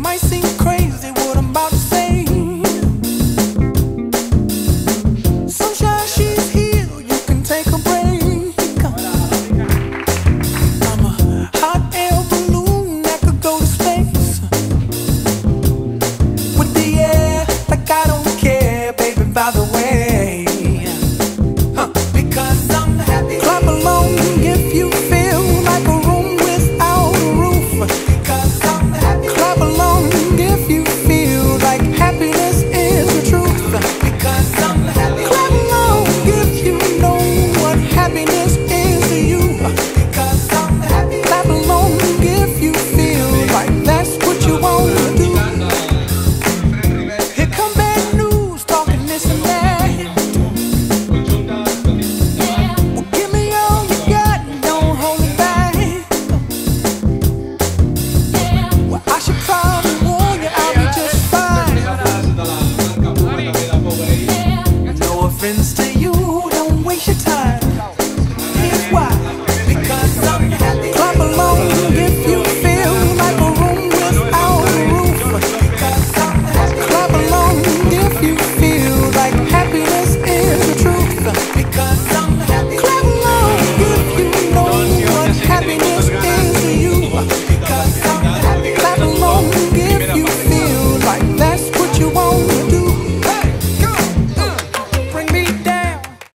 might seem crazy what I'm about to say. Sunshine, she's here, you can take a break. I'm a hot air balloon that could go to space with the air, like I don't care, baby, by the way. Because I'm happy. Clap along if you feel like a room without a roof. Because I'm happy. Clap along if you feel like happiness is the truth. Because I'm happy. Clap along if you know what happiness is to you. Because I'm happy. Clap along if you feel like that's what you want to do. Here come bad news, talking this and that. Friends to